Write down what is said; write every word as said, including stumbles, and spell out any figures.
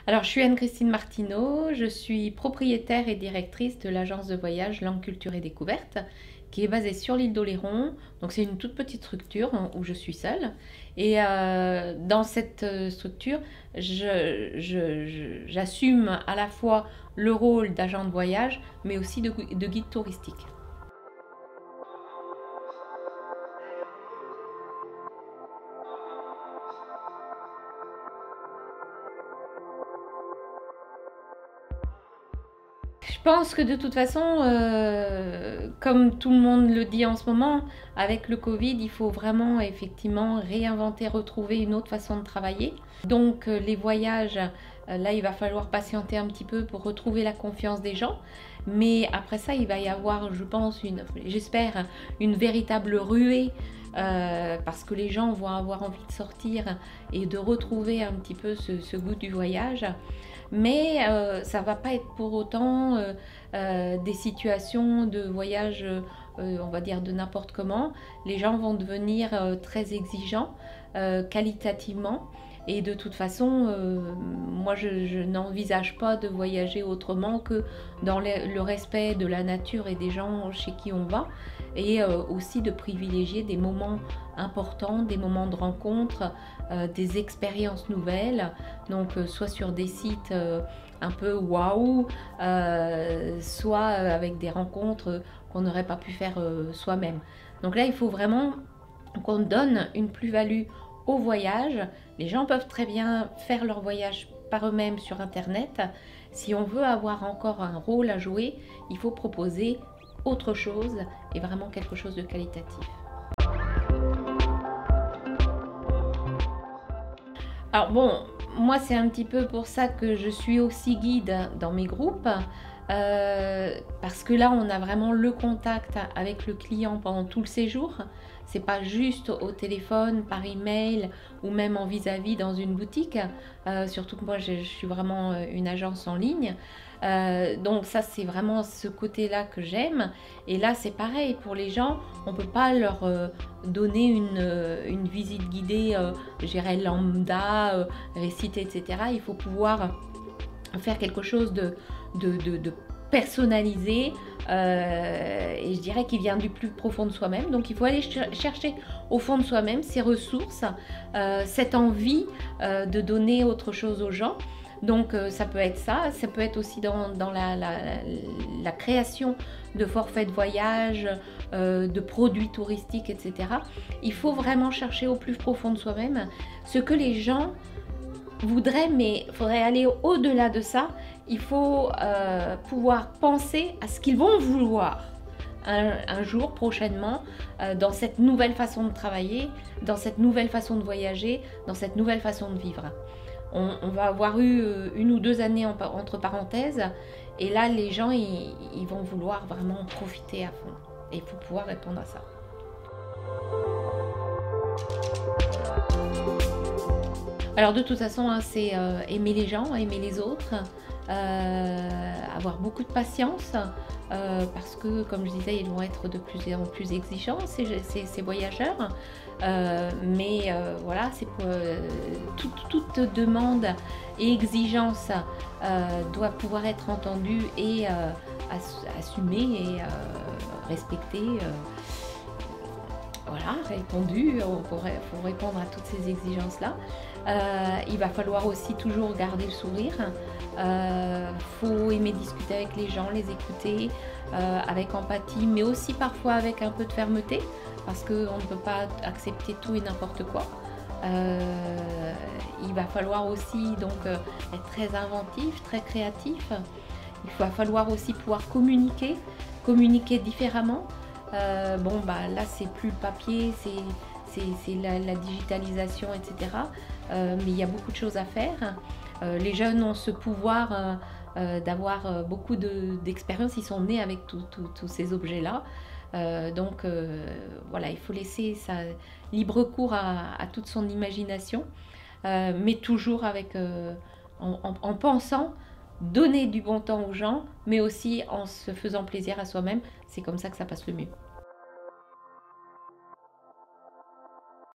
Alors, je suis Anne-Christine Martineau, je suis propriétaire et directrice de l'agence de voyage Langue, Culture et Découverte, qui est basée sur l'île d'Oléron. Donc, c'est une toute petite structure hein, où je suis seule. Et euh, dans cette euh, structure, je, je- je- j'assume à la fois le rôle d'agent de voyage, mais aussi de, de guide touristique. Je pense que de toute façon, euh, comme tout le monde le dit en ce moment, avec le Covid, il faut vraiment effectivement réinventer, retrouver une autre façon de travailler. Donc euh, les voyages, euh, là il va falloir patienter un petit peu pour retrouver la confiance des gens. Mais après ça, il va y avoir, je pense, une, j'espère, une véritable ruée euh, parce que les gens vont avoir envie de sortir et de retrouver un petit peu ce, ce goût du voyage. Mais euh, ça ne va pas être pour autant euh, euh, des situations de voyage, euh, on va dire, de n'importe comment. Les gens vont devenir euh, très exigeants euh, qualitativement. Et de toute façon, euh, moi, je, je n'envisage pas de voyager autrement que dans le, le respect de la nature et des gens chez qui on va, et euh, aussi de privilégier des moments importants, des moments de rencontre, euh, des expériences nouvelles, donc euh, soit sur des sites euh, un peu waouh, euh, soit avec des rencontres qu'on n'aurait pas pu faire euh, soi-même. Donc là, il faut vraiment qu'on donne une plus-value au voyage. Les gens peuvent très bien faire leur voyage par eux-mêmes sur Internet. Si on veut avoir encore un rôle à jouer, il faut proposer autre chose et vraiment quelque chose de qualitatif. Alors bon, moi c'est un petit peu pour ça que je suis aussi guide dans mes groupes, euh, parce que là on a vraiment le contact avec le client pendant tout le séjour. C'est pas juste au téléphone, par email ou même en vis-à-vis dans une boutique. Euh, surtout que moi je, je suis vraiment une agence en ligne. Euh, donc ça c'est vraiment ce côté-là que j'aime. Et là c'est pareil pour les gens, on peut pas leur euh, donner une, euh, une visite guidée, euh, je dirais lambda, euh, réciter, et cetera. Il faut pouvoir faire quelque chose de, de, de, de personnalisé euh, et je dirais qu'il vient du plus profond de soi-même. Donc il faut aller ch- chercher au fond de soi-même ces ressources, euh, cette envie euh, de donner autre chose aux gens. Donc euh, ça peut être ça, ça peut être aussi dans, dans la, la, la, création de forfaits de voyage, euh, de produits touristiques, et cetera. Il faut vraiment chercher au plus profond de soi-même ce que les gens voudraient, mais il faudrait aller au-delà de ça. Il faut euh, pouvoir penser à ce qu'ils vont vouloir un, un jour prochainement euh, dans cette nouvelle façon de travailler, dans cette nouvelle façon de voyager, dans cette nouvelle façon de vivre. On, on va avoir eu une ou deux années en, entre parenthèses et là les gens ils, ils vont vouloir vraiment profiter à fond et il faut pouvoir répondre à ça. Alors de toute façon, hein, c'est euh, aimer les gens, aimer les autres, euh, avoir beaucoup de patience, euh, parce que, comme je disais, ils vont être de plus en plus exigeants, ces, ces, ces voyageurs. Euh, mais euh, voilà, c'est pour, euh, toute, toute demande et exigence euh, doit pouvoir être entendue et euh, ass assumée et euh, respectée. Euh, voilà, répondu, il faut répondre à toutes ces exigences-là. Euh, il va falloir aussi toujours garder le sourire. Il euh, faut aimer discuter avec les gens, les écouter euh, avec empathie, mais aussi parfois avec un peu de fermeté, parce qu'on ne peut pas accepter tout et n'importe quoi. Euh, il va falloir aussi donc être très inventif, très créatif. Il va falloir aussi pouvoir communiquer, communiquer différemment. Euh, bon, bah là, c'est plus le papier, c'est la, la digitalisation, et cetera. Euh, mais il y a beaucoup de choses à faire. Euh, les jeunes ont ce pouvoir euh, euh, d'avoir euh, beaucoup d'expérience. De, Ils sont nés avec tous ces objets-là. Euh, donc euh, voilà, il faut laisser ça libre cours à, à toute son imagination, euh, mais toujours avec, euh, en, en, en pensant donner du bon temps aux gens, mais aussi en se faisant plaisir à soi-même. C'est comme ça que ça passe le mieux.